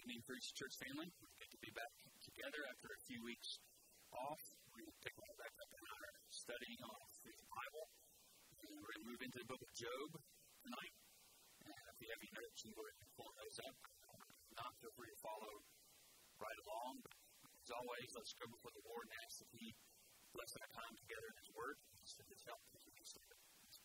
evening, Theresa Church family. It's good to be back together after a few weeks off. We're going to pick right back up in our study on the Bible. And we're going to move into the book of Job tonight. And if you have your notes, you would pull those up. If not, feel free to follow right along. But as always, let's go before the Lord and ask that He bless our time together in His Word. So His help to keep us together.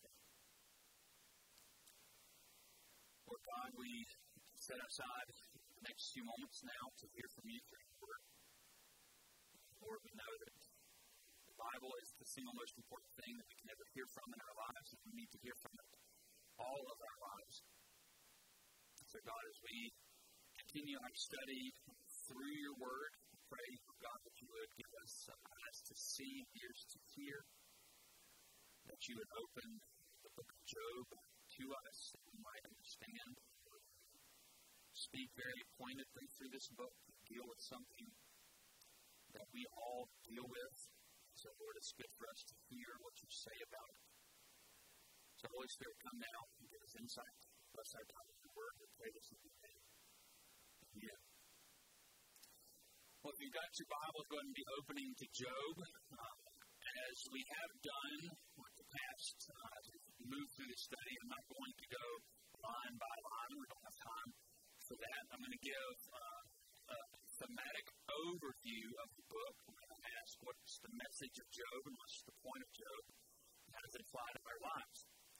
Lord God, we set aside the next few moments now to hear from you through your word. Lord, we know that the Bible is the single most important thing that we can ever hear from in our lives, and we need to hear from it all of our lives. So God, as we continue our study through your word, we pray, God, that you would give us eyes to see, ears to hear, that you would open the book of Job to us, that we might understand. Speak very pointedly through this book, deal with something that we all deal with. So, Lord, it's good for us to hear what you say about it. So, Holy Spirit, come now and give us insight. Bless our time with your word. We pray this in your name. Amen. Well, if you've got your Bibles, go ahead and be opening to Job. As we have done with the past, as we move through the study, I'm not going to go line by line. We don't have time for that. I'm going to give a thematic overview of the book. We're going to ask what's the message of Job and what's the point of Job, and how does it apply to our lives.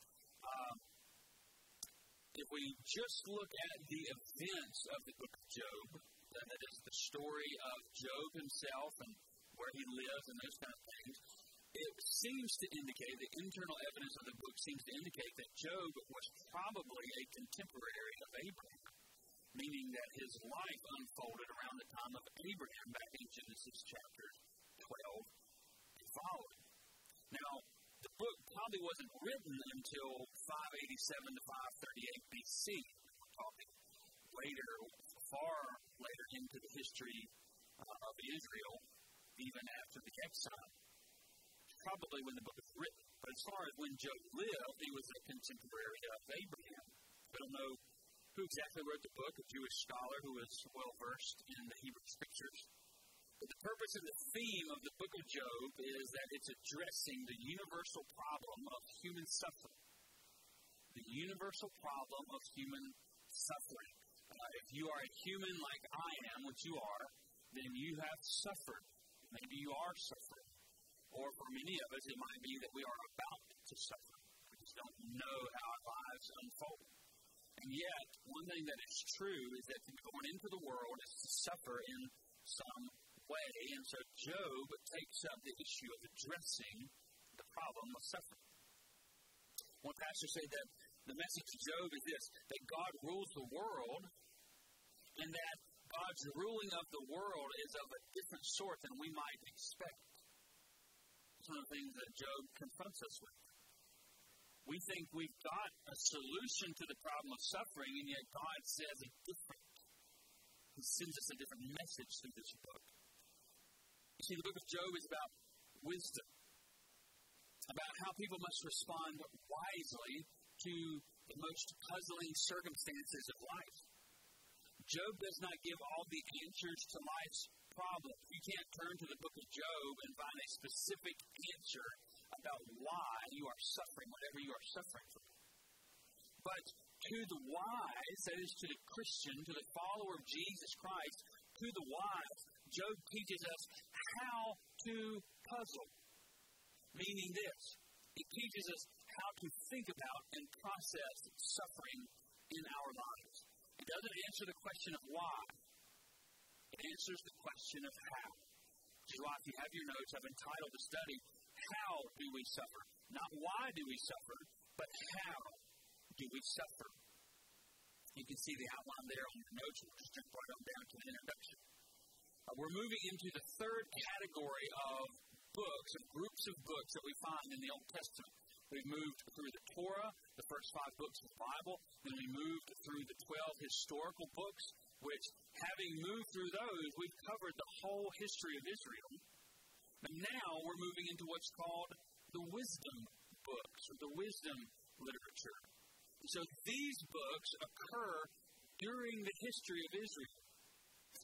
If we just look at the events of the book of Job, that is the story of Job himself and where he lives and those kind of things, it seems to indicate, the internal evidence of the book seems to indicate that Job was probably a contemporary of Abraham, meaning that his life unfolded around the time of Abraham back in Genesis chapter 12 and following. Now, the book probably wasn't written until 587 to 538 BC. We're talking later, far later into the history of Israel, even after the exile. Probably when the book was written. But as far as when Job lived, he was a contemporary of Abraham. We don't know who exactly wrote the book, a Jewish scholar who was well-versed in the Hebrew Scriptures. But the purpose and the theme of the book of Job is that it's addressing the universal problem of human suffering. The universal problem of human suffering. If you are a human like I am, which you are, then you have suffered. Maybe you are suffering. Or for many of us, it might be that we are about to suffer. We just don't know how our lives unfold. And yet, one thing that is true is that going into the world is to suffer in some way. And so Job takes up the issue of addressing the problem of suffering. One pastor said that the message of Job is this, that God rules the world, and that God's ruling of the world is of a different sort than we might expect. One of the things that Job confronts us with. We think we've got a solution to the problem of suffering, and yet God says it's different. He sends us a different message through this book. You see, the book of Job is about wisdom, about how people must respond wisely to the most puzzling circumstances of life. Job does not give all the answers to life's problems. You can't turn to the book of Job and find a specific answer about why you are suffering, whatever you are suffering from. But to the wise, that is to the Christian, to the follower of Jesus Christ, to the wise, Job teaches us how to puzzle. Meaning this, it teaches us how to think about and process suffering in our lives. It doesn't answer the question of why. It answers the question of how. Which is why, if you have your notes, I've entitled the study, How Do We Suffer? Not why do we suffer, but how do we suffer? You can see the outline there on your notes. We'll just jump right on down to the introduction. We're moving into the third category of books, of groups of books that we find in the Old Testament. We've moved through the Torah, the first 5 books of the Bible, then we moved through the 12 historical books, which, having moved through those, we've covered the whole history of Israel. But now we're moving into what's called the wisdom books, or the wisdom literature. And so these books occur during the history of Israel.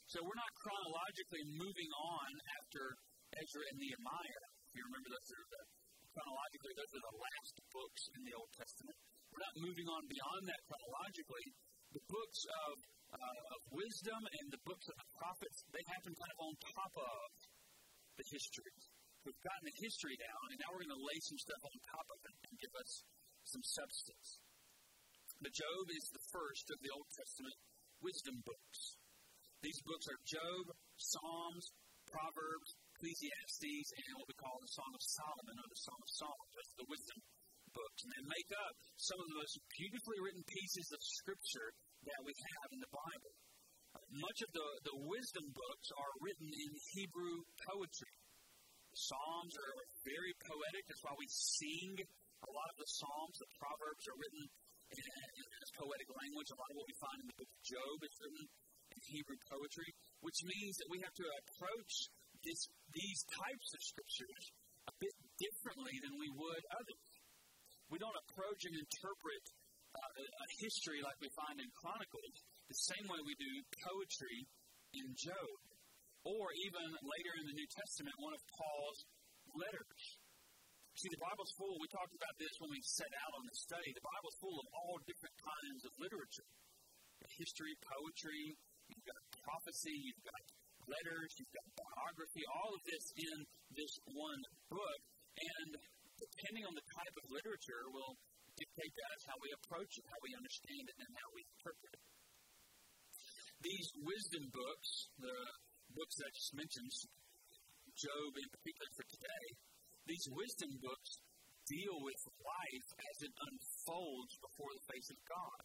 So we're not chronologically moving on after Ezra and Nehemiah. If you remember, those are the last books in the Old Testament. We're not moving on beyond that chronologically. The books of wisdom and the books of the prophets, they happen kind of on top of the histories. We've gotten the history down, and now we're going to lay some stuff on top of it and give us some substance. But Job is the first of the Old Testament wisdom books. These books are Job, Psalms, Proverbs, Ecclesiastes, and what we call the Song of Solomon, or the Song of Songs. That's the wisdom books. And they make up some of the most beautifully written pieces of Scripture that we have in the Bible. Much of the wisdom books are written in Hebrew poetry. The Psalms are very poetic. That's why we sing a lot of the Psalms. The Proverbs are written in poetic language. A lot of what we find in the book of Job is written in Hebrew poetry, which means that we have to approach these types of Scriptures a bit differently than we would others. We don't approach and interpret a history like we find in Chronicles the same way we do poetry in Job, or even later in the New Testament, one of Paul's letters. See, the Bible's full. We talked about this when we set out on this study. The Bible's full of all different kinds of literature. History, poetry, you've got prophecy, you've got letters, you've got biography, all of this in this one book. And depending on the type of literature will dictate that as how we approach it, how we understand it, and how we interpret it. These wisdom books, the books that I just mentioned, Job in particular for today, these wisdom books deal with life as it unfolds before the face of God.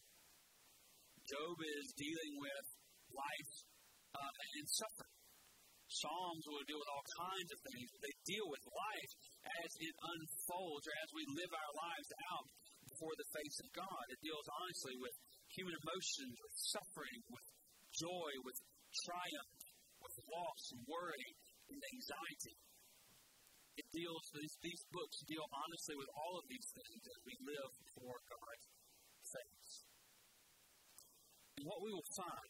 Job is dealing with life and suffering. Psalms will deal with all kinds of things. They deal with life as it unfolds, or as we live our lives out before the face of God. It deals honestly with human emotions, with suffering, with joy, with triumph, with loss and worry and anxiety. It deals, these books deal honestly with all of these things as we live before God's face. And what we will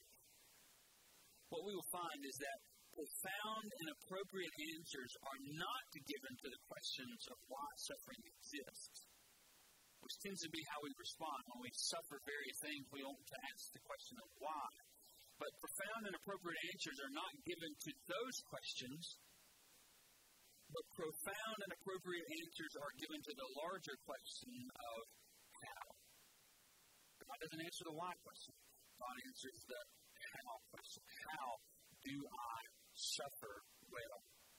find is that profound and appropriate answers are not given to the questions of why suffering exists, which tends to be how we respond. When we suffer various things, we want to ask the question of why. But profound and appropriate answers are not given to those questions, but profound and appropriate answers are given to the larger question of how. God doesn't answer the why question. God answers the how question. How do I suffer well?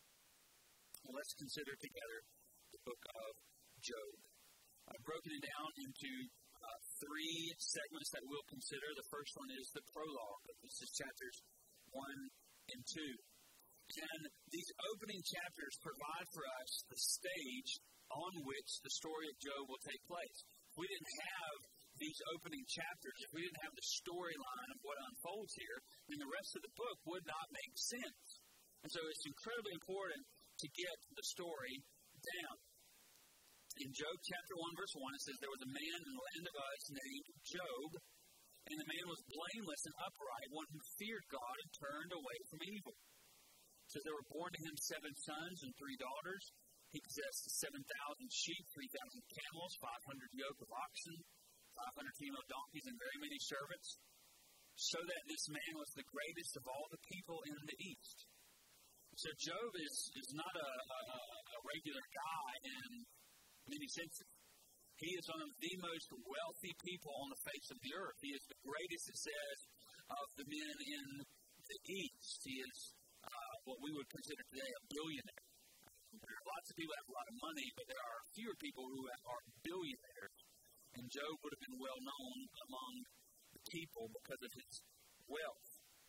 Well, let's consider together the book of Job. I've broken it down into three segments that we'll consider. The first one is the prologue. This is chapters 1 and 2. And these opening chapters provide for us the stage on which the story of Job will take place. If we didn't have these opening chapters, if we didn't have the storyline of what unfolds here, then the rest of the book would not make sense. And so it's incredibly important to get the story down. In Job chapter 1, verse 1, it says, there was a man in the land of Uz named Job, and the man was blameless and upright, one who feared God and turned away from evil. It says there were born to him 7 sons and 3 daughters. He possessed 7,000 sheep, 3,000 camels, 500 yoke of oxen, 500 female donkeys, and very many servants, so that this man was the greatest of all the people in the East. So Job is not a regular guy in many senses. He is one of the most wealthy people on the face of the earth. He is the greatest, it says, of the men in the East. He is what we would consider today a billionaire. There are lots of people who have a lot of money, but there are fewer people who are billionaires. And Job would have been well known among the people because of his wealth.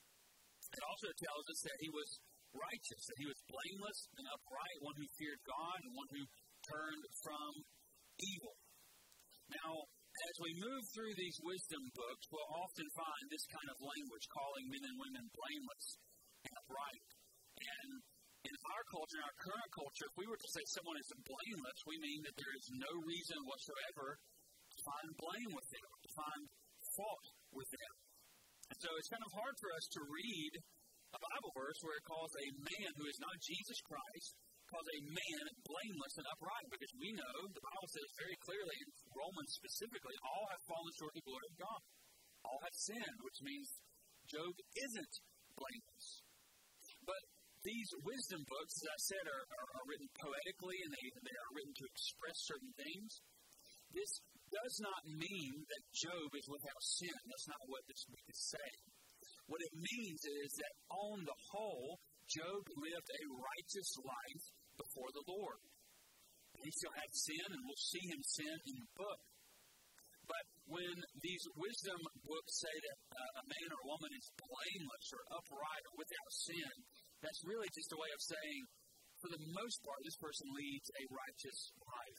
It also tells us that he was righteous, that he was blameless and upright, one who feared God and one who turned from evil. Now, as we move through these wisdom books, we'll often find this kind of language, calling men and women blameless and upright. And in our culture, in our current culture, if we were to say someone is blameless, we mean that there is no reason whatsoever to find blame with them, to find fault with them. And so it's kind of hard for us to read Bible verse where it calls a man who is not Jesus Christ, calls a man blameless and upright, because we know, the Bible says very clearly, in Romans specifically, all have fallen short of the glory of God. All have sinned, which means Job isn't blameless. But these wisdom books, as I said, are written poetically, and they are written to express certain things. This does not mean that Job is without sin. That's not what this book is saying. What it means is that on the whole, Job lived a righteous life before the Lord. He still had sin, and we'll see him sin in the book. But when these wisdom books say that a man or a woman is blameless or upright or without sin, that's really just a way of saying, for the most part, this person leads a righteous life.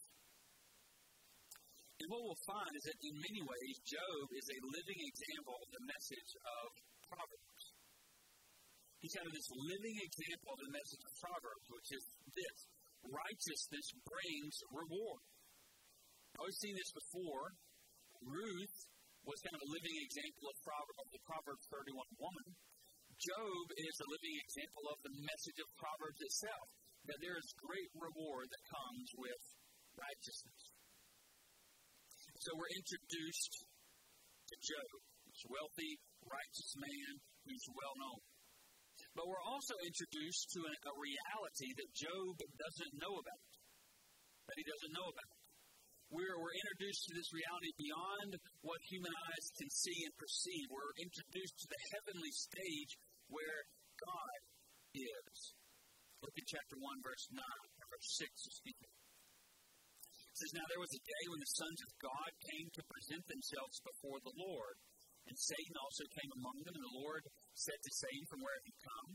And what we'll find is that in many ways, Job is a living example of the message of Proverbs. He's kind of this living example of the message of Proverbs, which is this: righteousness brings reward. I've seen this before. Ruth was kind of a living example of the Proverbs 31 woman. Job is a living example of the message of Proverbs itself, that there is great reward that comes with righteousness. So we're introduced to Job, this wealthy, righteous man who's well known. But we're also introduced to a reality that Job doesn't know about, that he doesn't know about. We're introduced to this reality beyond what human eyes can see and perceive. We're introduced to the heavenly stage where God is. Look at chapter 1, verse 9, or verse 6, excuse me. It says, "Now there was a day when the sons of God came to present themselves before the Lord, and Satan also came among them, and the Lord said to Satan, from where have you come?"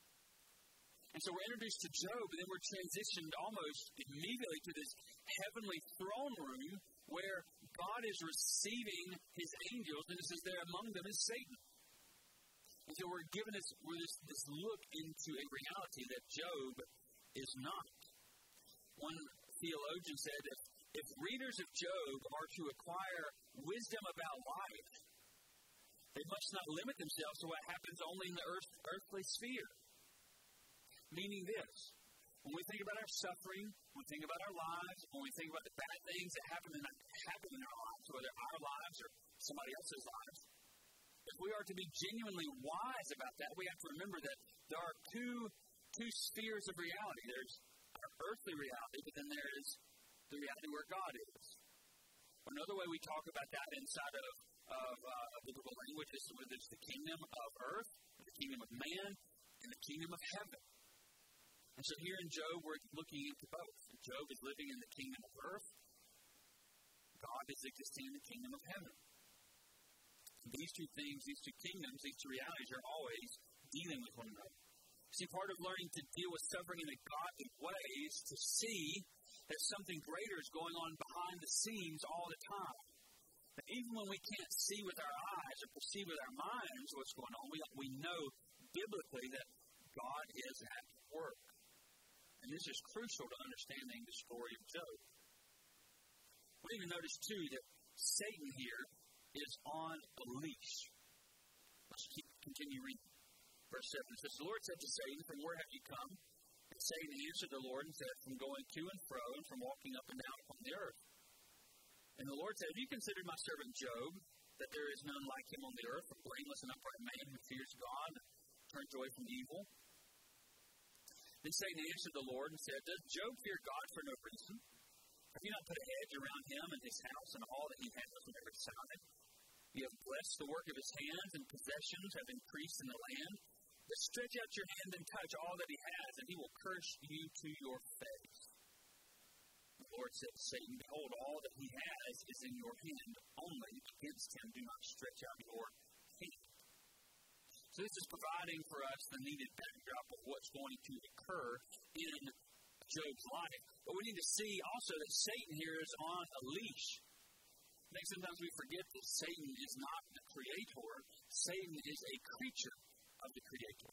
And so we're introduced to Job, and then we're transitioned almost immediately to this heavenly throne room where God is receiving his angels, and it says there among them is Satan. And so we're given this look into a reality that Job is not. One theologian said that if readers of Job are to acquire wisdom about life, they must not limit themselves to what happens only in the earthly sphere. Meaning this: when we think about our suffering, when we think about our lives, when we think about the bad things that happen in our lives, whether our lives or somebody else's lives, if we are to be genuinely wise about that, we have to remember that there are two spheres of reality. There's our earthly reality, but then there is the reality where God is. Another way we talk about that inside of biblical language is whether it's the kingdom of earth, the kingdom of man, and the kingdom of heaven. And so here in Job, we're looking into both. Job is living in the kingdom of earth. God is existing in the kingdom of heaven. And these two things, these two kingdoms, these two realities are always dealing with one another. See, part of learning to deal with suffering in a godly way is to see that something greater is going on behind the scenes all the time. That even when we can't see with our eyes or perceive with our minds what's going on, we know biblically that God is at work. And this is crucial to understanding the story of Job. We even notice, too, that Satan here is on a leash. Let's continue reading. Verse 7, it says, "The Lord said to Satan, from where have you come? And Satan answered the Lord and said, from going to and fro and from walking up and down upon the earth. And the Lord said, have you considered my servant Job, that there is none like him on the earth, a blameless and upright man who fears God and turns away from evil? Then Satan answered the Lord and said, does Job fear God for no reason? Have you not put a hedge around him and his house and all that he has on every side? You have blessed the work of his hands, and possessions have increased in the land. But stretch out your hand and touch all that he has, and he will curse you to your face. The Lord said to Satan, behold, all that he has is in your hand. Only against him do not stretch out your hand. So this is providing for us the needed backdrop of what's going to occur in Job's life. But we need to see also that Satan here is on a leash. I think sometimes we forget that Satan is not the creator. Satan is a creature of the Creator.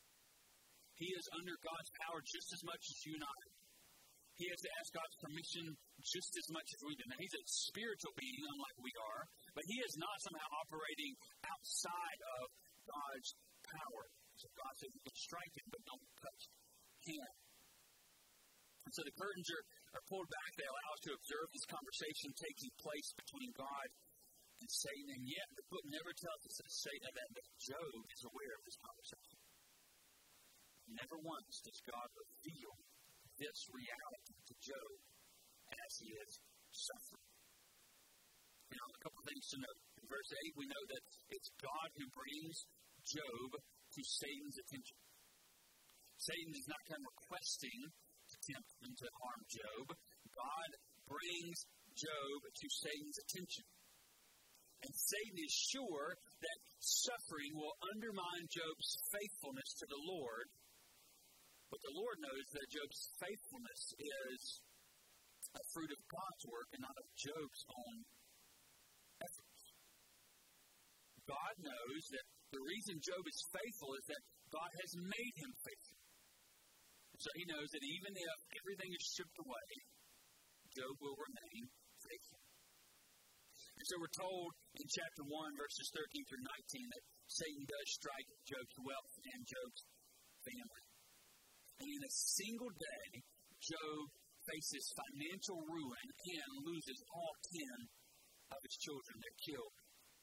He is under God's power just as much as you and I. He has to ask God's permission just as much as we do. Now, he's a spiritual being, unlike we are, but he is not somehow operating outside of God's power. So So God says you can strike him, but don't touch him. And so the curtains are pulled back. They allow us to observe this conversation taking place between God and Satan. And yet the book never tells us that Job is aware of this conversation. Never once does God reveal this reality to Job as he is suffering. Now, a couple of things to note. In verse 8, we know that it's God who brings Job to Satan's attention. Satan is not come requesting to tempt him to harm Job. God brings Job to Satan's attention. And Satan is sure that suffering will undermine Job's faithfulness to the Lord. But the Lord knows that Job's faithfulness is a fruit of God's work and not of Job's own efforts. God knows that the reason Job is faithful is that God has made him faithful. So he knows that even if everything is stripped away, Job will remain faithful. And so we're told in chapter 1, verses 13 through 19, that Satan does strike Job's wealth and Job's family. And in a single day, Job faces financial ruin and loses all 10 of his children. They're killed.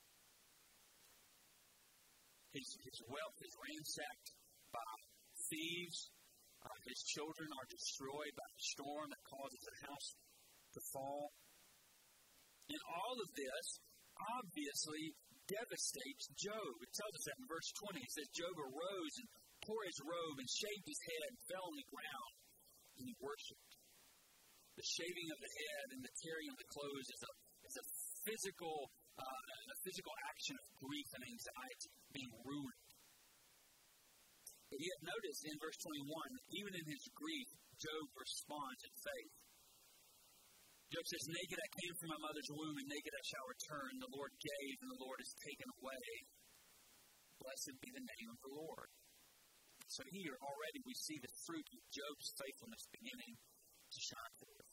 His wealth is ransacked by thieves. His children are destroyed by the storm that causes the house to fall. And all of this obviously devastates Job. It tells us that in verse 20. It says, Job arose and tore his robe and shaved his head and fell on the ground and he worshipped. The shaving of the head and the tearing of the clothes is a physical action of grief and anxiety, being ruined. But yet notice in verse 21, even in his grief, Job responds in faith. Job says, naked I came from my mother's womb, and naked I shall return. The Lord gave, and the Lord has taken away. Blessed be the name of the Lord. So here already we see the fruit of Job's faithfulness beginning to shine forth.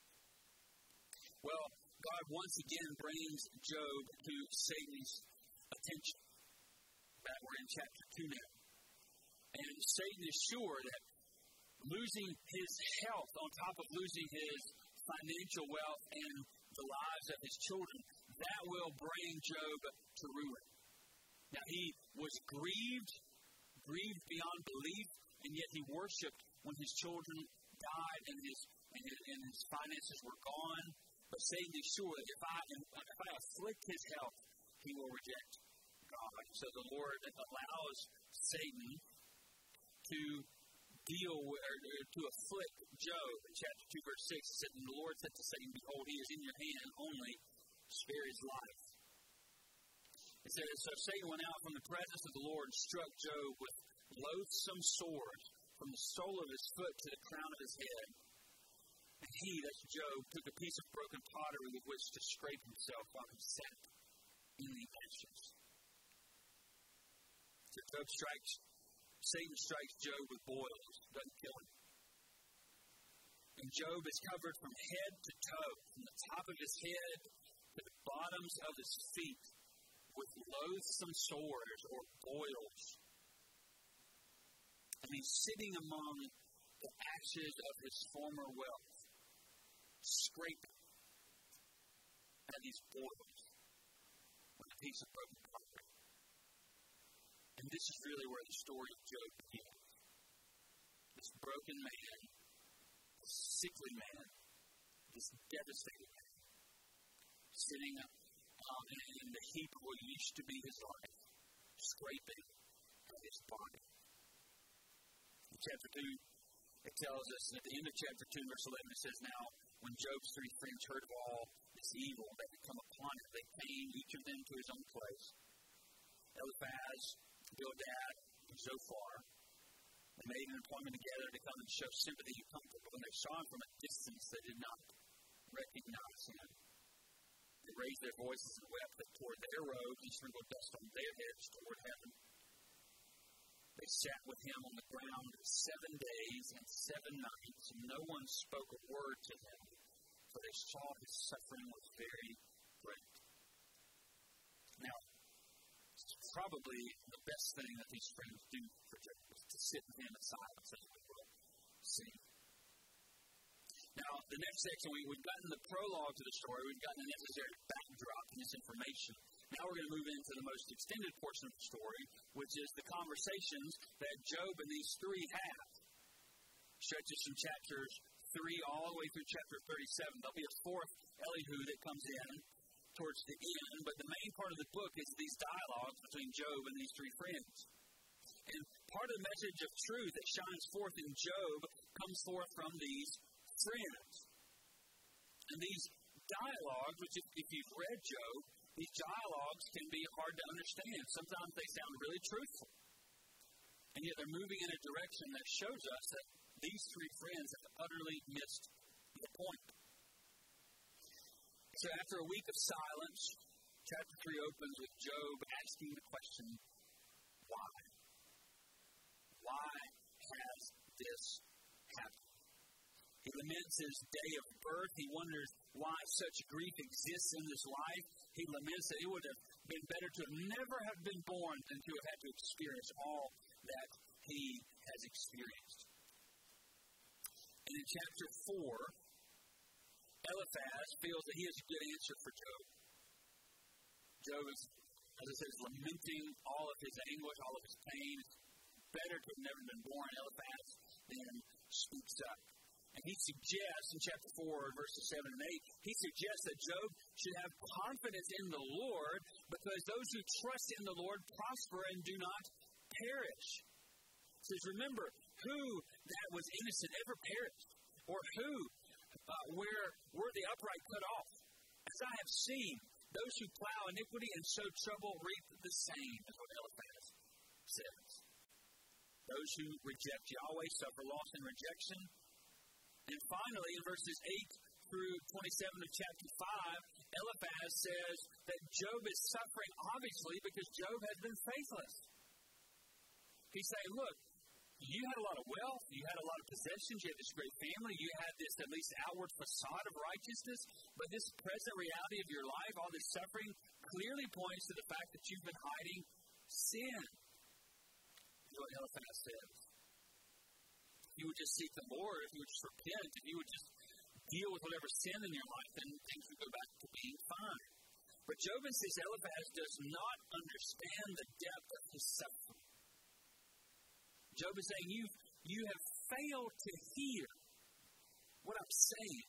Well, God once again brings Job to Satan's attention. We're in chapter 2 now. And Satan is sure that losing his health on top of losing his financial wealth and the lives of his children, that will bring Job to ruin. Now, he was grieved beyond belief, and yet he worshipped when his children died and his finances were gone. But Satan is sure that if I afflict his health, he will reject God. So the Lord allows Satan to deal with, or to afflict Job. In chapter 2, verse 6, it said, and the Lord said to Satan, behold, he is in your hand, only spare his life. It says, so Satan went out from the presence of the Lord and struck Job with loathsome swords from the sole of his foot to the crown of his head. And he, that's Job, took a piece of broken pottery with which to scrape himself while he sat in the ashes. So Satan strikes Job with boils, doesn't kill him. And Job is covered from head to toe, from the top of his head to the bottoms of his feet, with loathsome sores or boils. And he's sitting among the ashes of his former wealth, scraping at these boils with a piece of broken pottery. And this is really where the story of Job begins. This broken man, this sickly man, this devastated man, sitting in the heap of what used to be his life, scraping at his body. In chapter 2, it tells us, at the end of chapter 2, verse 11, it says, now, when Job's three friends heard of all this evil that had come upon him, they came, each of them to his own place. Eliphaz, Bildad, and Zophar. They made an appointment together to come and show sympathy and comfort. But when they saw him from a distance, they did not recognize him. They raised their voices and wept. They tore their robes and sprinkled dust on their heads toward heaven. They sat with him on the ground 7 days and 7 nights, and no one spoke a word to him, for they saw his suffering was very great. Now, probably the best thing that these friends do for Job is to sit with him in silence, as we will see. Now, the next section, we've gotten the prologue to the story. We've gotten the necessary backdrop and this information. Now we're going to move into the most extended portion of the story, which is the conversations that Job and these three have. Stretches from chapters 3 all the way through chapter 37. There'll be a fourth Elihu that comes in towards the end, but the main part of the book is these dialogues between Job and these three friends. And part of the message of truth that shines forth in Job comes forth from these friends. And these dialogues, which if you've read Job, these dialogues can be hard to understand. Sometimes they sound really truthful. And yet they're moving in a direction that shows us that these three friends have utterly missed the point. So after a week of silence, chapter 3 opens with Job asking the question, why? Why has this happened? He laments his day of birth. He wonders why such grief exists in this life. He laments that it would have been better to never have been born than to have had to experience all that he has experienced. And in chapter 4, Eliphaz feels that he has a good answer for Job. Job is, as I said, is lamenting all of his anguish, all of his pain. It's better to have never been born. Eliphaz then speaks up. And he suggests in chapter 4, verses 7 and 8, he suggests that Job should have confidence in the Lord because those who trust in the Lord prosper and do not perish. He says, remember, who that was innocent ever perished? Or who, where were the upright cut off? As I have seen, those who plow iniquity and sow trouble reap the same, is what Eliphaz says. Those who reject Yahweh suffer loss and rejection. And finally, in verses 8 through 27 of chapter 5, Eliphaz says that Job is suffering, obviously, because Job has been faithless. He's saying, look, you had a lot of wealth, you had a lot of possessions, you had this great family, you had this at least outward facade of righteousness, but this present reality of your life, all this suffering, clearly points to the fact that you've been hiding sin. That's what Eliphaz says. If you would just seek the Lord, if you would just repent, if you would just deal with whatever sin in your life, then things would go back to being fine. But Job insists Eliphaz does not understand the depth of his suffering. Job is saying, you have failed to hear what I'm saying.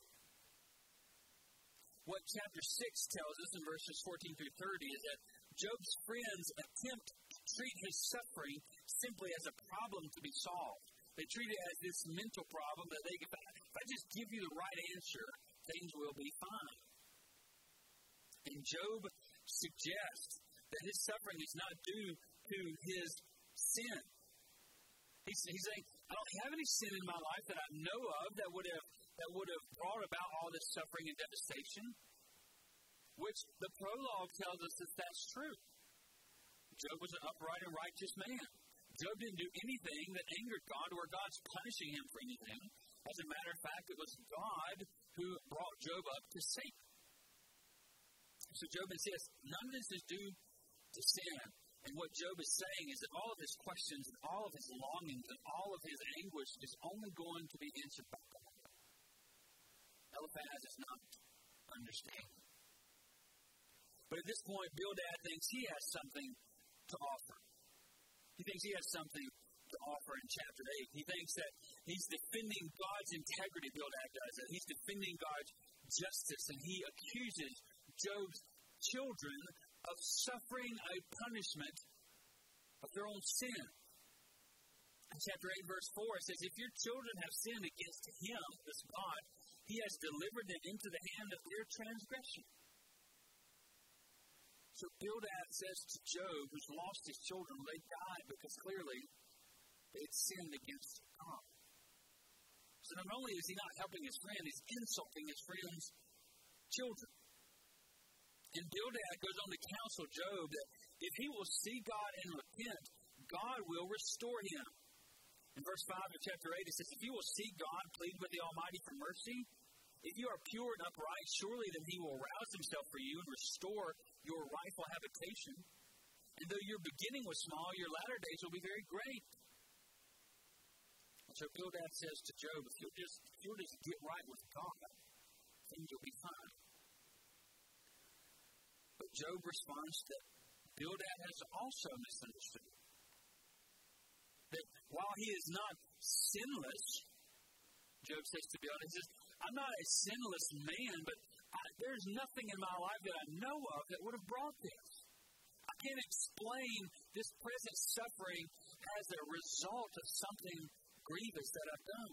What chapter 6 tells us in verses 14 through 30 is that Job's friends attempt to treat his suffering simply as a problem to be solved. They treat it as this mental problem that if I just give you the right answer, things will be fine. And Job suggests that his suffering is not due to his sin. He's saying, I don't have any sin in my life that I know of that would have brought about all this suffering and devastation, which the prologue tells us that that's true. Job was an upright and righteous man. Job didn't do anything that angered God or God's punishing him for anything. As a matter of fact, it was God who brought Job up to Satan. So Job insists, none of this is due to sin. And what Job is saying is that all of his questions and all of his longings and all of his anguish is only going to be answered by God. Eliphaz is not understanding. But at this point, Bildad thinks he has something to offer. He thinks he has something to offer in chapter 8. He thinks that he's defending God's integrity, Bildad does, that he's defending God's justice, and he accuses Job's children of suffering a punishment of their own sin. In chapter 8, verse 4, it says, if your children have sinned against him, this God, he has delivered them into the hand of their transgression. So Bildad says to Job, who's lost his children, they died because clearly they had sinned against God. So not only is he not helping his friend, he's insulting his friend's children. And Bildad goes on to counsel Job that if he will see God and repent, God will restore him. In verse 5 of chapter 8, it says, if you will seek God, plead with the Almighty for mercy. If you are pure and upright, surely then he will rouse himself for you and restore your rightful habitation. And though your beginning was small, your latter days will be very great. And so Bildad says to Job, if you'll just get right with God, things will be fine. But Job responds that Bildad has also misunderstood. That while he is not sinless, Job says to Bildad, he says, I'm not a sinless man, but there's nothing in my life that I know of that would have brought this. I can't explain this present suffering as a result of something grievous that I've done.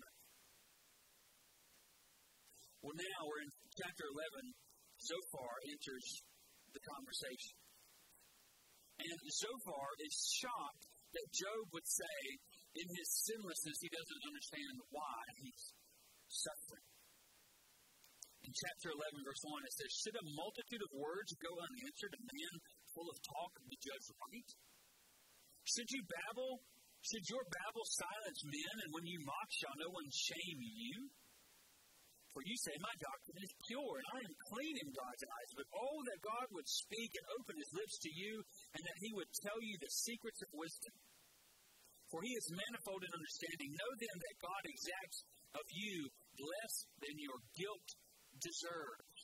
Well, now we're in chapter 11. Zophar enters the conversation. And Zophar is shocked that Job would say in his sinlessness he doesn't understand why he's suffering. In chapter 11, verse 1, it says, should a multitude of words go unanswered, a man full of talk be judged right? Should your babble silence men, and when you mock, shall no one shame you? For you say, my doctrine is pure, and I am clean in God's eyes. But oh, that God would speak and open his lips to you, and that he would tell you the secrets of wisdom. For he is manifold in understanding. Know then that God exacts of you less than your guilt deserves.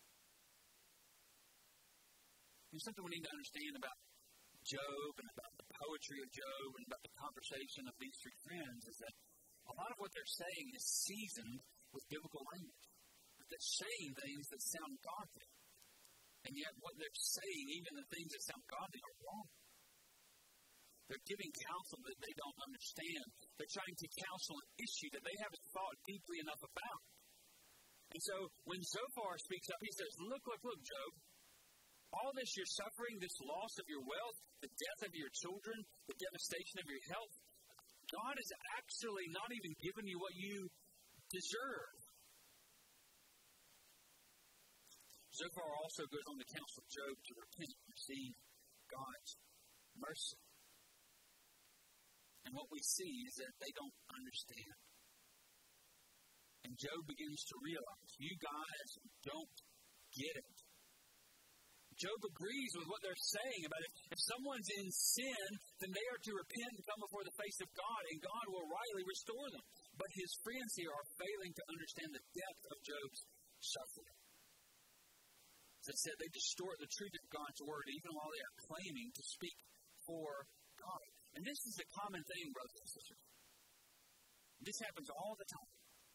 There's something we need to understand about Job and about the poetry of Job and about the conversation of these three friends is that a lot of what they're saying is seasoned with biblical language. They're saying things that sound godly. And yet what they're saying, even the things that sound godly, are wrong. They're giving counsel that they don't understand. They're trying to counsel an issue that they haven't thought deeply enough about. And so when Zophar speaks up, he says, look, Job. All this you're suffering, this loss of your wealth, the death of your children, the devastation of your health, God has actually not even given you what you deserve. Zophar also goes on to counsel Job to repent and receive God's mercy. And what we see is that they don't understand. And Job begins to realize, you guys don't get it. Job agrees with what they're saying about it. If someone's in sin, then they are to repent and come before the face of God, and God will rightly restore them. But his friends here are failing to understand the depth of Job's suffering. As I said, they distort the truth of God's word, even while they are claiming to speak for God. And this is a common thing, brothers and sisters. This happens all the time.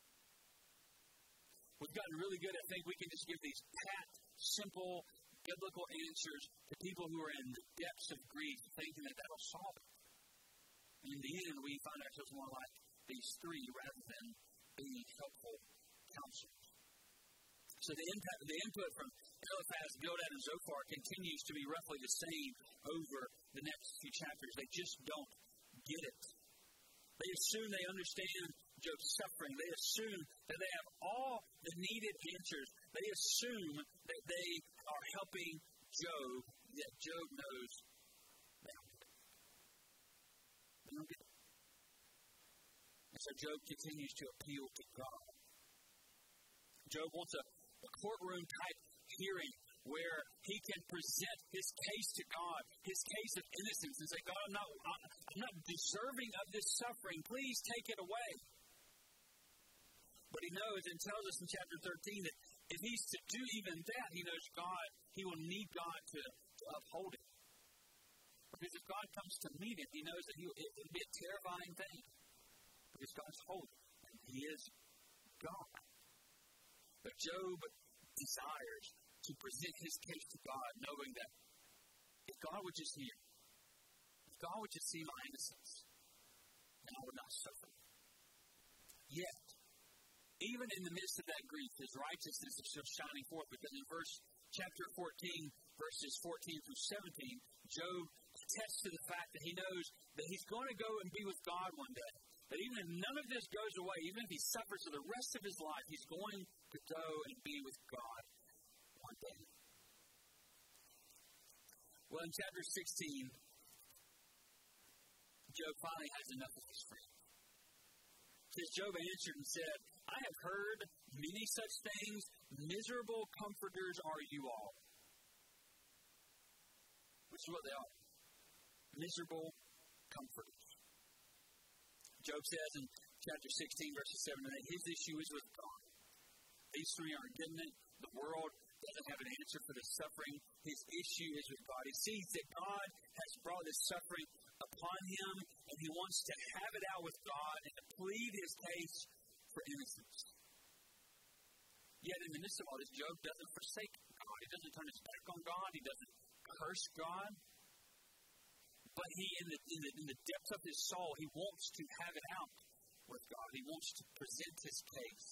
We've gotten really good at thinking we can just give these pat, simple, biblical answers to people who are in the depths of grief, thinking that that'll solve it. And in the end, we find ourselves more like these three rather than being helpful counselors. So the input from Eliphaz, Bildad, and Zophar continues to be roughly the same over the next few chapters. They just don't get it. They assume they understand Job's suffering. They assume that they have all the needed answers. They assume that they are helping Job, yet Job knows they don't get it. They don't get it. And so Job continues to appeal to God. Job wants a courtroom-type hearing where he can present his case to God, his case of innocence, and say, God, I'm not deserving of this suffering. Please take it away. But he knows and tells us in chapter 13 that if he's to do even that, he knows God, he will need God to uphold it. Because if God comes to meet it, he knows that it will be a terrifying thing. Because God's holy, and he is God. But Job desires to present his case to God, knowing that if God would just hear, if God would just see my innocence, then I would not suffer. Yet, even in the midst of that grief, his righteousness is still shining forth, because in chapter 14, verses 14 through 17, Job attests to the fact that he knows that he's going to go and be with God one day. That even if none of this goes away, even if he suffers for the rest of his life, he's going to go and be with God one day. Well, in chapter 16, Job finally has enough of his friend. Because Job answered and said, I have heard many such things. Miserable comforters are you all. Which is what they are. miserable comforters. Job says in chapter 16, verses 7 and 8, his issue is with God. These three aren't getting it. The world doesn't have an answer for this suffering. His issue is with God. He sees that God has brought this suffering upon him, and he wants to have it out with God and to plead his case for innocence. Yet in the midst of all this, Job doesn't forsake God. He doesn't turn his back on God. He doesn't curse God. But he, in the depths of his soul, he wants to have it out with God. He wants to present his case.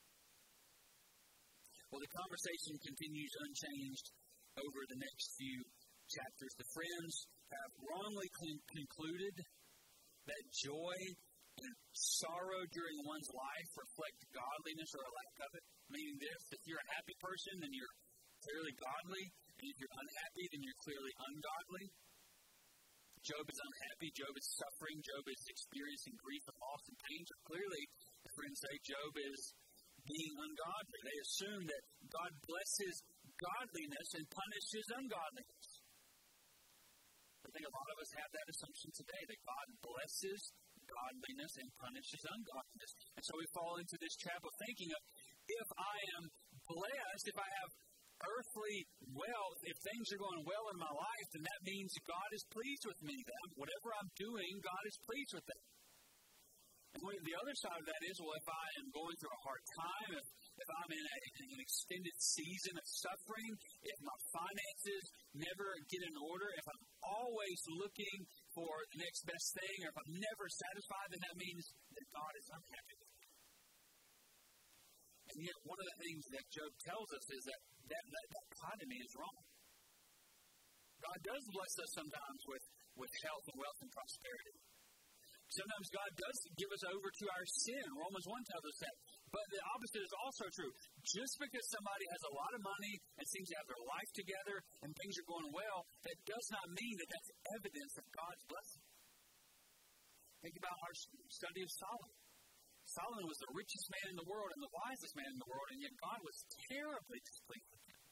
Well, the conversation continues unchanged over the next few chapters. The friends have wrongly concluded that joy and sorrow during one's life reflect godliness or a lack of it. Meaning this, if you're a happy person, then you're clearly godly. And if you're unhappy, then you're clearly ungodly. Job is unhappy. Job is suffering. Job is experiencing grief and loss and pain. So clearly, the friends say Job is being ungodly. They assume that God blesses godliness and punishes ungodliness. I think a lot of us have that assumption today, that God blesses godliness and punishes ungodliness. And so we fall into this trap of thinking of, if I am blessed, if I have earthly wealth, if things are going well in my life, then that means God is pleased with me. That whatever I'm doing, God is pleased with that. And the other side of that is, well, if I am going through a hard time, if I'm in an extended season of suffering, if my finances never get in order, if I'm always looking for the next best thing, or if I'm never satisfied, then that means that God is unhappy with me. And yet, one of the things that Job tells us is that dichotomy is wrong. God does bless us sometimes with health and wealth and prosperity. Sometimes God does give us over to our sin. Romans 1 tells us that. But the opposite is also true. Just because somebody has a lot of money and seems to have their life together and things are going well, that does not mean that that's evidence of God's blessing. Think about our study of Solomon. Solomon was the richest man in the world and the wisest man in the world, and yet God was terribly displeased with him.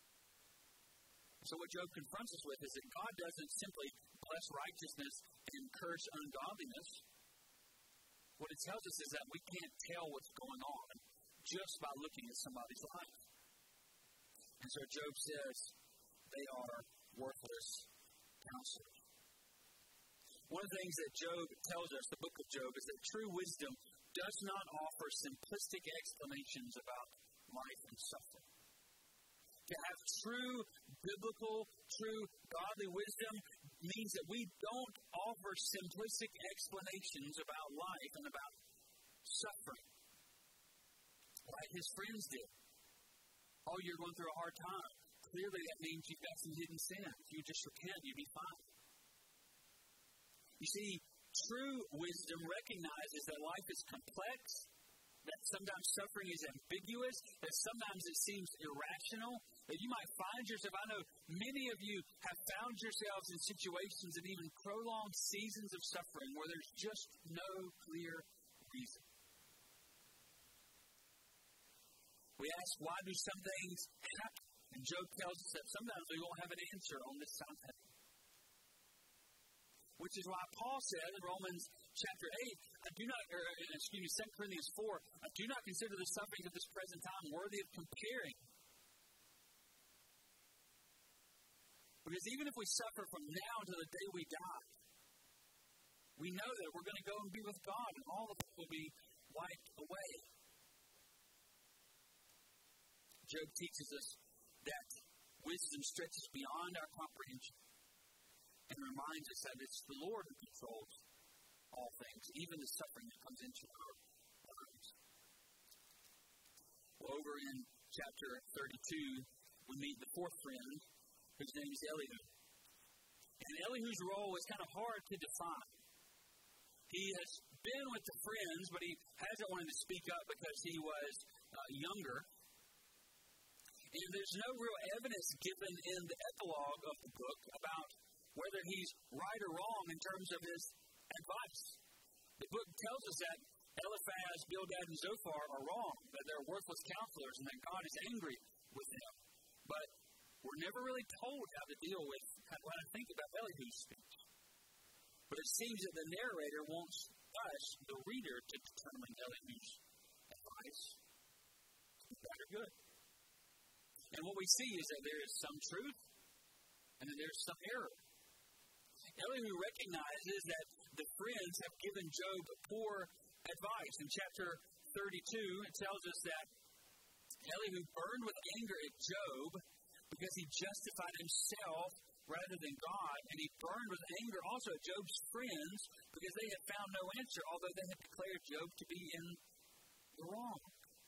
So what Job confronts us with is that God doesn't simply bless righteousness and curse ungodliness. What it tells us is that we can't tell what's going on just by looking at somebody's life. And so Job says they are worthless counselors. One of the things that Job tells us, the book of Job, is that true wisdom does not offer simplistic explanations about life and suffering. To have true biblical, true godly wisdom means that we don't offer simplistic explanations about life and about suffering, like his friends did. Oh, you're going through a hard time. Clearly that means you've got some hidden sin. If you just repent, you'll be fine. You see, true wisdom recognizes that life is complex, that sometimes suffering is ambiguous, that sometimes it seems irrational, that you might find yourself, I know many of you have found yourselves in situations and even prolonged seasons of suffering where there's just no clear reason. We ask, why do some things happen? And Job tells us that sometimes we won't have an answer on this side of heaven. Which is why Paul said in Romans chapter 8, 2 Corinthians 4, I do not consider the sufferings of this present time worthy of comparing. Because even if we suffer from now until the day we die, we know that we're going to go and be with God and all of it will be wiped away. Job teaches us that wisdom stretches beyond our comprehension and reminds us that it's the Lord who controls all things, even the suffering that comes into our lives. Well, over in chapter 32, we meet the fourth friend, whose name is Elihu. And Elihu's role is kind of hard to define. He has been with the friends, but he hasn't wanted to speak up because he was younger. And there's no real evidence given in the epilogue of the book about whether he's right or wrong in terms of his advice. The book tells us that Eliphaz, Bildad, and Zophar are wrong, that they're worthless counselors, and that God is angry with them. But we're never really told how to deal with what I think about Elihu's speech. But it seems that the narrator wants us, the reader, to determine Elihu's advice. Bad or good. And what we see is that there is some truth and then there's some error. Elihu recognizes that the friends have given Job poor advice. In chapter 32, it tells us that Elihu burned with anger at Job because he justified himself rather than God, and he burned with anger also at Job's friends because they had found no answer, although they had declared Job to be in the wrong.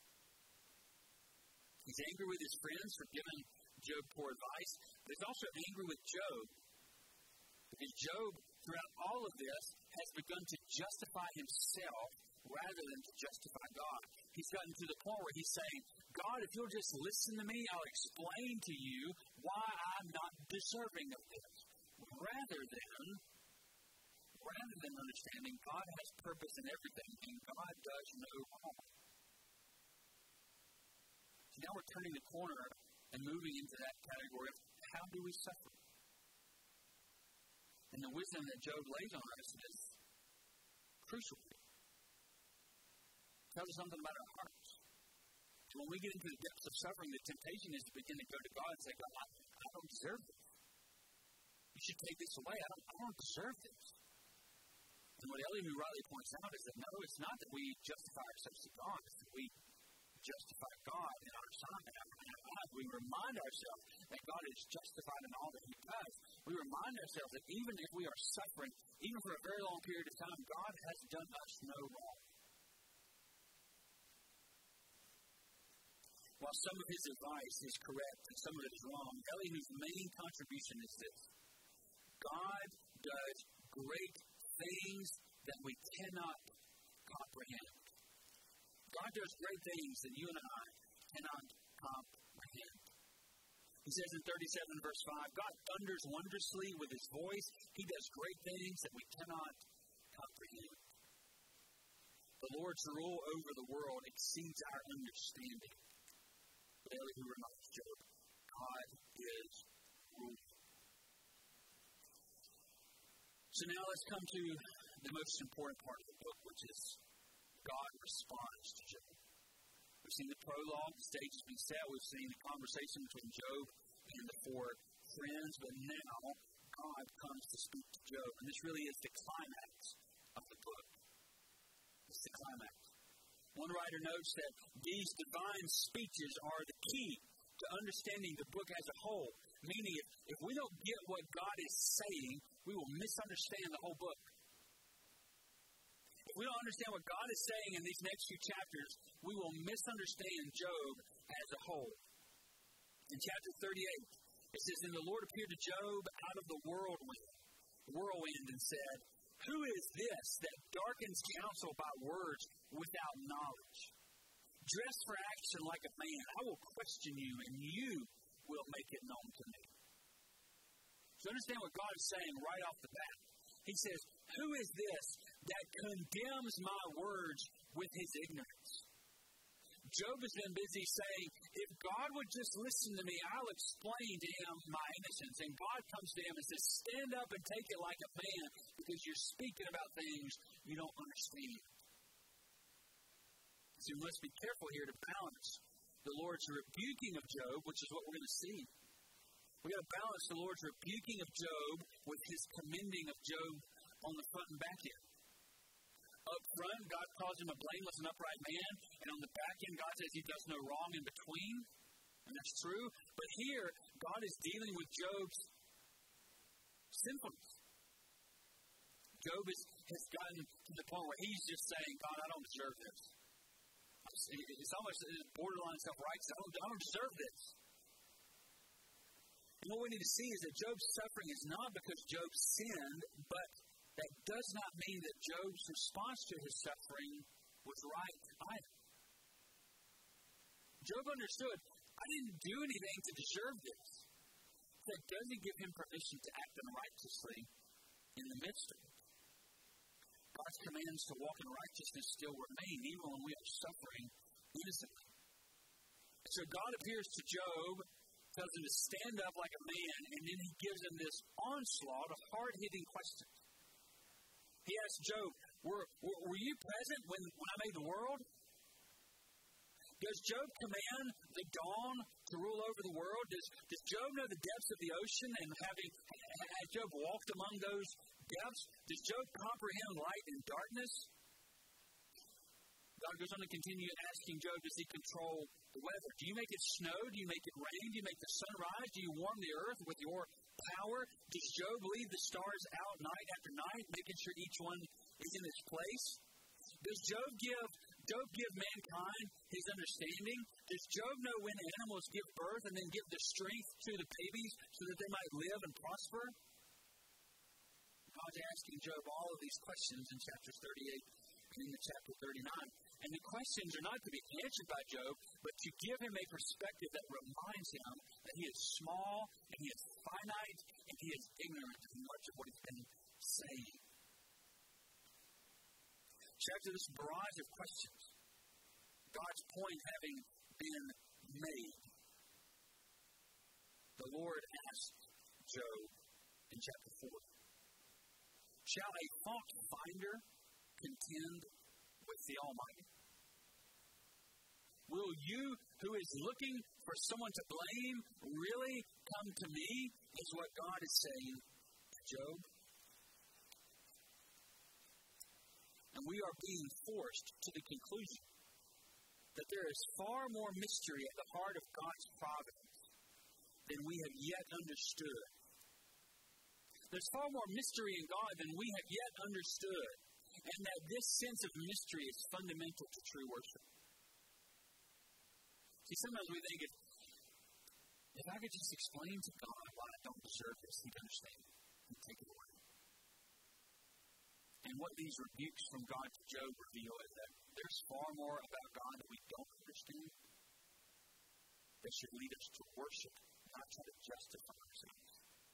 He's angry with his friends for giving Job poor advice, but he's also angry with Job because Job, throughout all of this, has begun to justify himself rather than to justify God. He's gotten to the point where he's saying, God, if you'll just listen to me, I'll explain to you why I'm not deserving of this. Rather than understanding God has purpose in everything, and God does no wrong. So now we're turning the corner and moving into that category of how do we suffer? And the wisdom that Job lays on us is crucial. It tells us something about our hearts. So when we get into the depths of suffering, the temptation is to begin to go to God and say, God, I don't deserve this. You should take this away. I don't deserve this. And what Elihu rightly points out is that no, it's not that we justify ourselves to God, it's that we justify God in our lives. We remind ourselves that God is justified in all that He does. We remind ourselves that even if we are suffering, even for a very long period of time, God has done us no wrong. While some of his advice is correct and some of it is wrong, Elihu's main contribution is this: God does great things that we cannot comprehend. God does great things that you and I cannot comprehend. He says in 37 verse 5, God thunders wondrously with his voice. He does great things that we cannot comprehend. The Lord's rule over the world exceeds our understanding. But Elihu reminds Job, God is ruling. So now let's come to the most important part of the book, which is God responds to Job. We've seen the prologue, the stage has been set. We've seen the conversation between Job and the four friends. But now, God comes to speak to Job. And this really is the climax of the book. It's the climax. One writer notes that these divine speeches are the key to understanding the book as a whole. Meaning, if we don't get what God is saying, we will misunderstand the whole book. If we don't understand what God is saying in these next few chapters, we will misunderstand Job as a whole. In chapter 38, it says, And the Lord appeared to Job out of the whirlwind, and said, Who is this that darkens counsel by words without knowledge? Dress for action like a man. I will question you, and you will make it known to me. So understand what God is saying right off the bat. He says, Who is this that condemns my words with his ignorance? Job has been busy saying, if God would just listen to me, I'll explain to him my innocence. And God comes to him and says, stand up and take it like a man, because you're speaking about things you don't understand. So we must be careful here to balance the Lord's rebuking of Job, which is what we're going to see. We've got to balance the Lord's rebuking of Job with his commending of Job on the front and back end. Up front, God calls him a blameless and upright man, and on the back end, God says he does no wrong in between, and that's true. But here, God is dealing with Job's sinfulness. Job has gotten to the point where he's just saying, God, I don't deserve this. It's almost borderline self-righteous. I don't deserve this. And what we need to see is that Job's suffering is not because Job sinned, but that does not mean that Job's response to his suffering was right either. Job understood, I didn't do anything to deserve this. That doesn't give him permission to act unrighteously in the midst of it. God's commands to walk in righteousness still remain, even when we are suffering innocently. And so God appears to Job, tells him to stand up like a man, and then he gives him this onslaught of hard-hitting questions. He asked Job, were you present when I made the world? Does Job command the dawn to rule over the world? Does Job know the depths of the ocean? And has Job walked among those depths? Does Job comprehend light and darkness? God goes on to continue asking Job, does he control the weather? Do you make it snow? Do you make it rain? Do you make the sun rise? Do you warm the earth with your power? Does Job lead the stars out night after night, making sure each one is in its place? Does Job give mankind his understanding? Does Job know when animals give birth and then give the strength to the babies so that they might live and prosper? God's asking Job all of these questions in chapters 38 and in chapter 39. And the questions are not to be answered by Job, but to give him a perspective that reminds him that he is small, and he is finite, and he is ignorant of much of what he's been saying. So after this barrage of questions, God's point having been made, the Lord asked Job in chapter 4, shall a fault finder contend with the Almighty? Will you, who is looking for someone to blame, really come to me? Is what God is saying to Job. And we are being forced to the conclusion that there is far more mystery at the heart of God's providence than we have yet understood. There's far more mystery in God than we have yet understood, and that this sense of mystery is fundamental to true worship. See, sometimes we think if I could just explain to God why I don't deserve this, he'd understand. He'd take it away. And what these rebukes from God to Job reveal is that there's far more about God that we don't understand that should lead us to worship, not try to justify ourselves.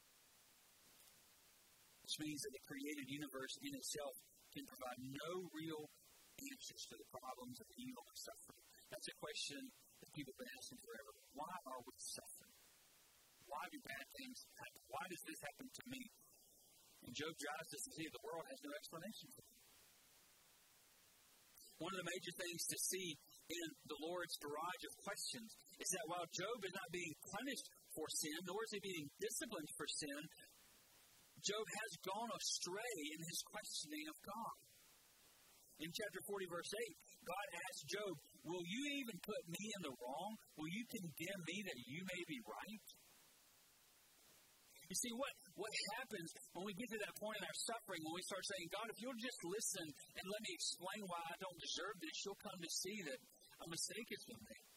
This means that the created universe in itself can provide no real answers to the problems of evil and suffering. That's a question that people have been asking forever. Why are we suffering? Why do bad things happen? Why does this happen to me? And Job drives us to see that the world has no explanation for it. One of the major things to see in the Lord's barrage of questions is that while Job is not being punished for sin, nor is he being disciplined for sin, Job has gone astray in his questioning of God. In chapter 40, verse 8, God asked Job, will you even put me in the wrong? Will you condemn me that you may be right? You see, what happens when we get to that point in our suffering, when we start saying, God, if you'll just listen and let me explain why I don't deserve this, you'll come to see that a mistake has been made.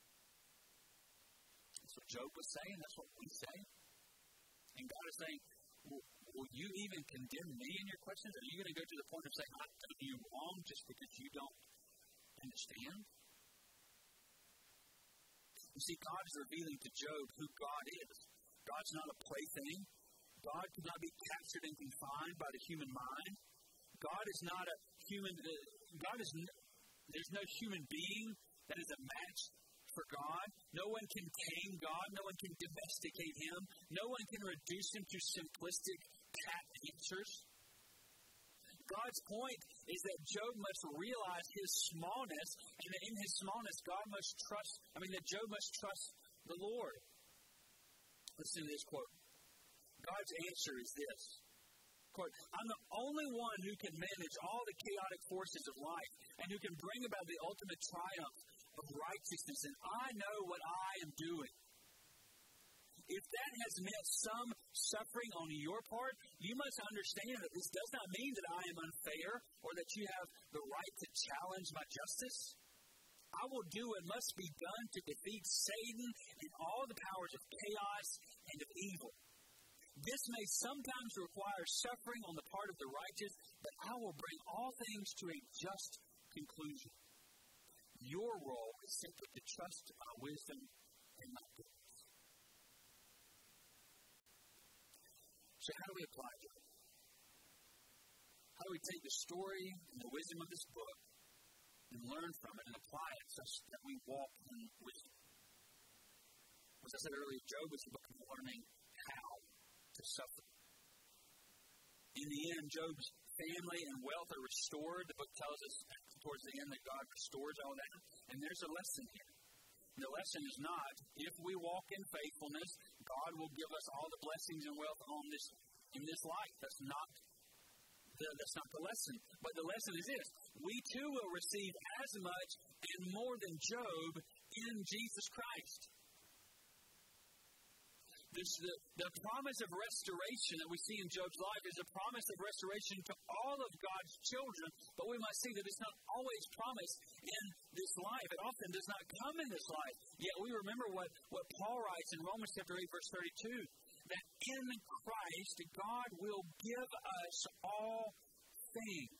That's what Job was saying. That's what we say. And God is saying, will you even condemn me in your questions? Are you going to go to the point of saying, I've done you wrong just because you don't understand? You see, God is revealing to Job who God is. God's not a plaything. God could not be captured and confined by the human mind. God is not a human, there's no human being that is a match for God. No one can tame God. No one can domesticate him. No one can reduce him to simplistic pat answers. God's point is that Job must realize his smallness, and that in his smallness, that Job must trust the Lord. Listen to this quote. God's answer is this. Quote, I'm the only one who can manage all the chaotic forces of life and who can bring about the ultimate triumph of righteousness, and I know what I am doing. If that has meant some suffering on your part, you must understand that this does not mean that I am unfair or that you have the right to challenge my justice. I will do what must be done to defeat Satan and all the powers of chaos and of evil. This may sometimes require suffering on the part of the righteous, but I will bring all things to a just conclusion. Your role is simply to trust my wisdom and my goodness. So how do we apply it? How do we take the story and the wisdom of this book and learn from it and apply it such that we walk in wisdom? As I said earlier, Job is a book of learning how to suffer. In the end, Job's family and wealth are restored. The book tells us towards the end that God restores all that. And there's a lesson here. The lesson is not, if we walk in faithfulness, God will give us all the blessings and wealth in this life. That's not the lesson. But the lesson is this. We too will receive as much and more than Job in Jesus Christ. The promise of restoration that we see in Job's life is a promise of restoration to all of God's children, but we must see that it's not always promised in this life. It often does not come in this life. Yet we remember what Paul writes in Romans chapter 8, verse 32, that in Christ God will give us all things.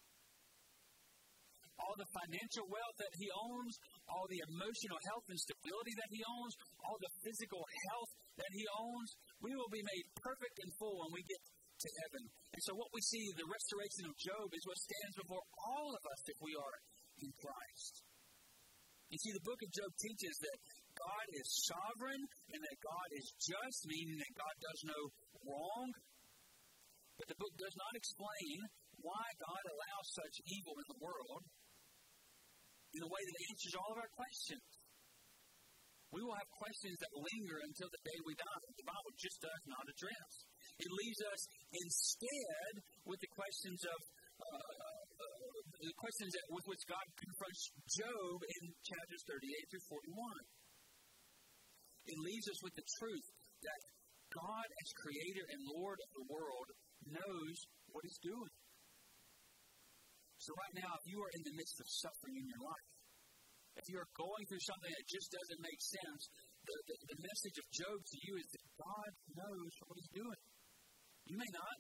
All the financial wealth that He owns, all the emotional health and stability that He owns, all the physical health that He owns, we will be made perfect and full when we get to heaven. And so what we see, the restoration of Job, is what stands before all of us if we are in Christ. You see, the book of Job teaches that God is sovereign and that God is just, meaning that God does no wrong. But the book does not explain why God allows such evil in the world in a way that answers all of our questions. We will have questions that linger until the day we die that the Bible just does not address. It leaves us instead with the questions with which God confronts Job in chapters 38 through 41. It leaves us with the truth that God, as Creator and Lord of the world, knows what He's doing. So right now, if you are in the midst of suffering in your life, if you are going through something that just doesn't make sense, the message of Job to you is that God knows what He's doing. You may not,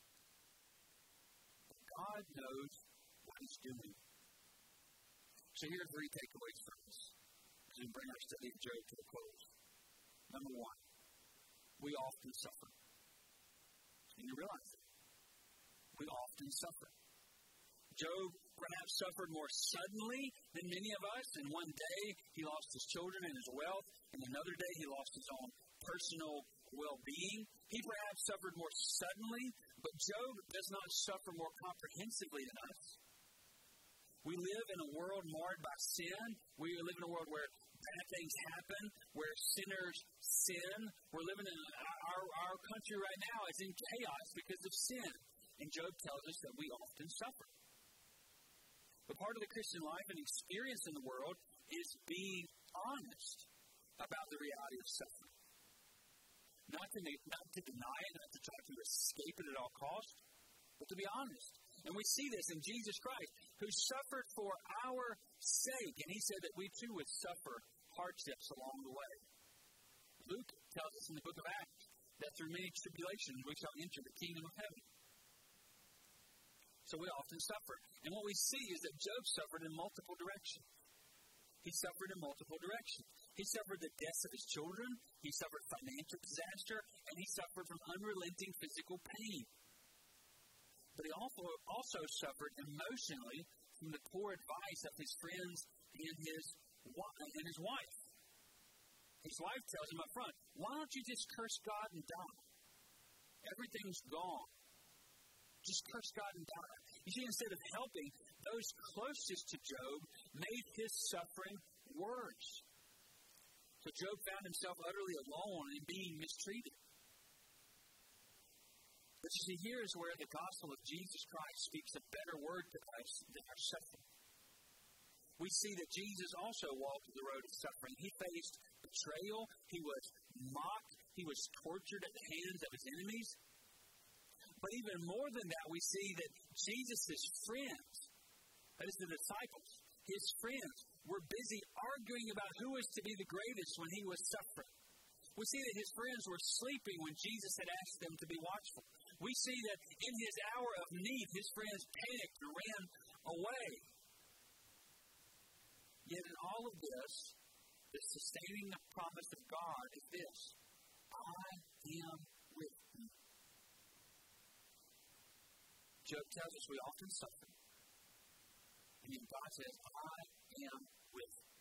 but God knows what He's doing. So here are 3 takeaways from this as we bring our study of Job to a close. Number 1, we often suffer. And you realize it. We often suffer. Job perhaps suffered more suddenly than many of us. In one day, he lost his children and his wealth. In another day, he lost his own personal well-being. He perhaps suffered more suddenly, but Job does not suffer more comprehensively than us. We live in a world marred by sin. We live in a world where bad things happen, where sinners sin. We're living in our country right now is in chaos because of sin. And Job tells us that we often suffer. But part of the Christian life and experience in the world is being honest about the reality of suffering. Not to deny it, not to try to escape it at all costs, but to be honest. And we see this in Jesus Christ, who suffered for our sake. And He said that we too would suffer hardships along the way. Luke tells us in the book of Acts that through many tribulations we shall enter the kingdom of heaven. So we often suffer. And what we see is that Job suffered in multiple directions. He suffered in multiple directions. He suffered the deaths of his children. He suffered financial disaster. And he suffered from unrelenting physical pain. But he also suffered emotionally from the poor advice of his friends and his wife. His wife tells him up front, why don't you just curse God and die? Everything's gone. Just curse God and die. You see, instead of helping, those closest to Job made his suffering worse. So Job found himself utterly alone and being mistreated. But you see, here is where the gospel of Jesus Christ speaks a better word to us than our suffering. We see that Jesus also walked the road of suffering. He faced betrayal. He was mocked. He was tortured at the hands of his enemies. But even more than that, we see that Jesus' friends, that is the disciples, his friends, were busy arguing about who was to be the greatest when he was suffering. We see that his friends were sleeping when Jesus had asked them to be watchful. We see that in his hour of need, his friends panicked and ran away. Yet in all of this, the sustaining promise of God is this: I am with you. Job tells us we often suffer. And yet God says, I am with you.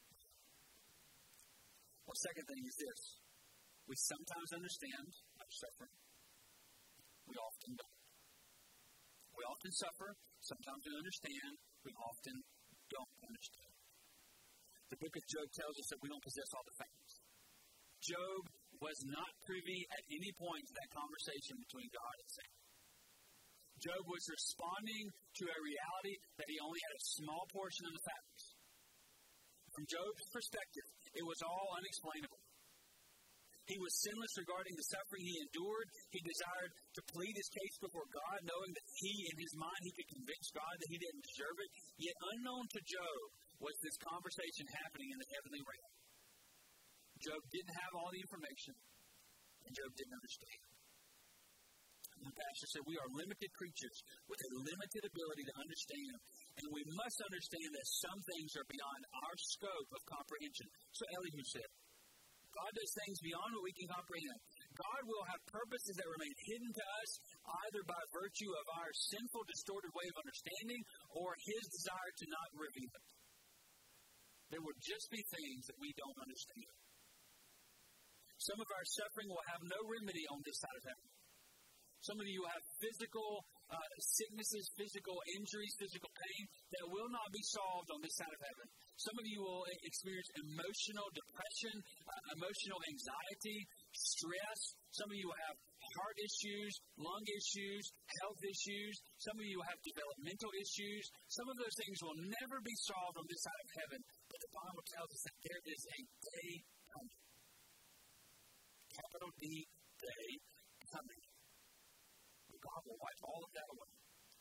Well, second thing is this: we sometimes understand our suffering. We often don't. We We often suffer. Sometimes we understand. We often don't understand. The book of Job tells us that we don't possess all the facts. Job was not privy at any point to that conversation between God and Satan. Job was responding to a reality that he only had a small portion of the facts. From Job's perspective, it was all unexplainable. He was sinless regarding the suffering he endured. He desired to plead his case before God, knowing that in his mind, he could convince God that he didn't deserve it. Yet unknown to Job was this conversation happening in the heavenly realm. Job didn't have all the information, and Job didn't understand. The pastor said we are limited creatures with a limited ability to understand, and we must understand that some things are beyond our scope of comprehension. So Elihu said, God does things beyond what we can comprehend. God will have purposes that remain hidden to us, either by virtue of our sinful, distorted way of understanding, or his desire to not reveal it. There will just be things that we don't understand. Some of our suffering will have no remedy on this side of heaven. Some of you have physical sicknesses, physical injuries, physical pain that will not be solved on this side of heaven. Some of you will experience emotional depression, emotional anxiety, stress. Some of you have heart issues, lung issues, health issues. Some of you have developmental issues. Some of those things will never be solved on this side of heaven. But the Bible tells us that there is a day coming. Capital D, day coming. God will wipe all of that away.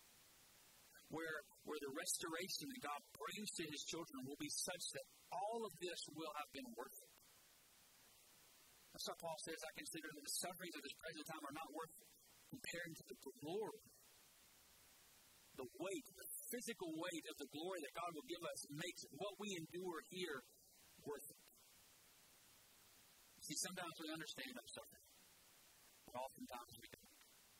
Where the restoration that God brings to his children will be such that all of this will have been worth it. That's why Paul says, I consider that the sufferings of this present time are not worth it, comparing to the glory. The weight, the physical weight of the glory that God will give us makes what we endure here worth it. See, sometimes we understand our suffering, but oftentimes we don't.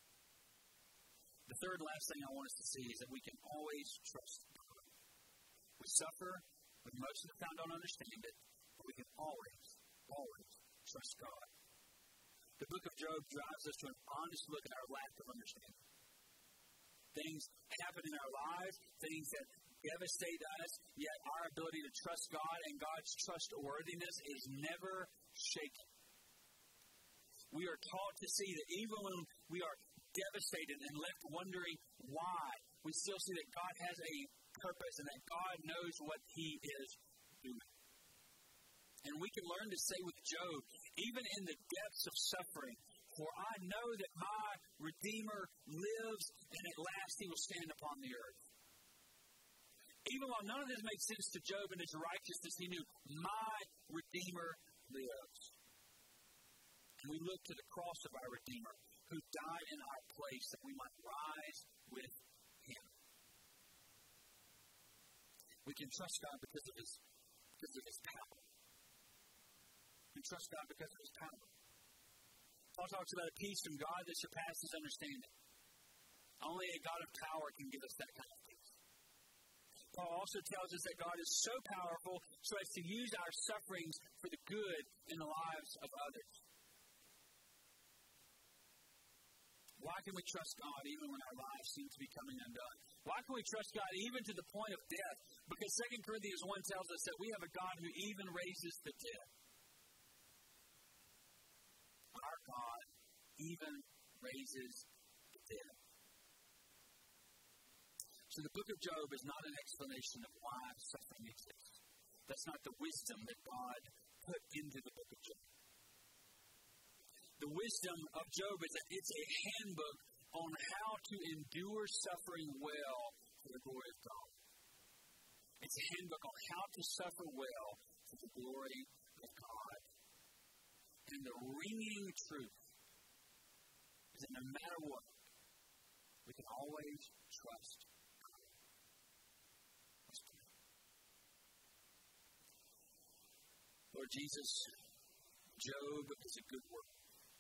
The third and last thing I want us to see is that we can always trust God. We suffer, but most of the time don't understand it, but we can always trust God. The book of Job drives us to an honest look at our lack of understanding. Things happen in our lives, things that devastate us, yet our ability to trust God and God's trustworthiness is never shaken. We are taught to see that even when we are devastated and left wondering why, we still see that God has a purpose and that God knows what he is doing. And we can learn to say with Job, even in the depths of suffering, for I know that my Redeemer lives, and at last he will stand upon the earth. Even while none of this makes sense to Job and his righteousness, he knew, my Redeemer lives. And we look to the cross of our Redeemer, who died in our place that we might rise with him. We can trust God because of his power. We trust God because of his power. Paul talks about a peace from God that surpasses understanding. Only a God of power can give us that kind of peace. Paul also tells us that God is so powerful so as to use our sufferings for the good in the lives of others. Why can we trust God even when our lives seem to be coming undone? Why can we trust God even to the point of death? Because 2 Corinthians 1 tells us that we have a God who even raises the dead. Our God even raises the dead. So the book of Job is not an explanation of why suffering exists. That's not the wisdom that God put into the book of Job. The wisdom of Job is that it's a handbook on how to endure suffering well for the glory of God. It's a handbook on how to suffer well for the glory of God. And the ringing truth is that no matter what, we can always trust God. Let's pray. Lord Jesus, Job is a good word.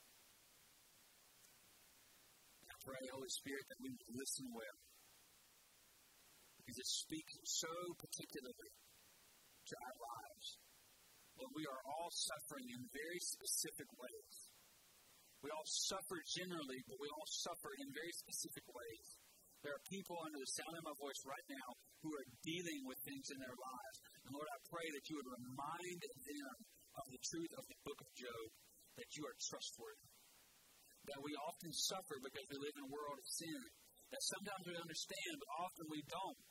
Pray, Holy Spirit, that we would listen well. Because it speaks so particularly to our lives. Lord, we are all suffering in very specific ways. We all suffer generally, but we all suffer in very specific ways. There are people under the sound of my voice right now who are dealing with things in their lives. And Lord, I pray that you would remind them of the truth of the book of Job, that you are trustworthy. That we often suffer because we live in a world of sin. That sometimes we understand, but often we don't.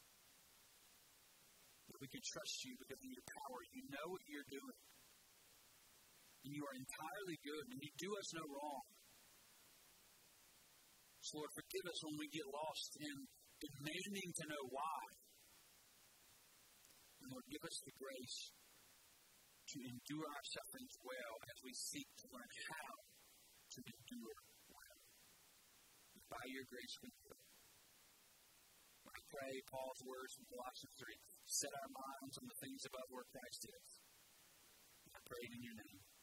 But we can trust you because of your power. You know what you're doing. And you are entirely good, and you do us no wrong. So Lord, forgive us when we get lost in demanding to know why. And Lord, give us the grace to endure our sufferings well as we seek to learn how to endure well. By your grace we do. I pray Paul's words from Colossians 3, set our minds on the things above where Christ is. I pray in your name.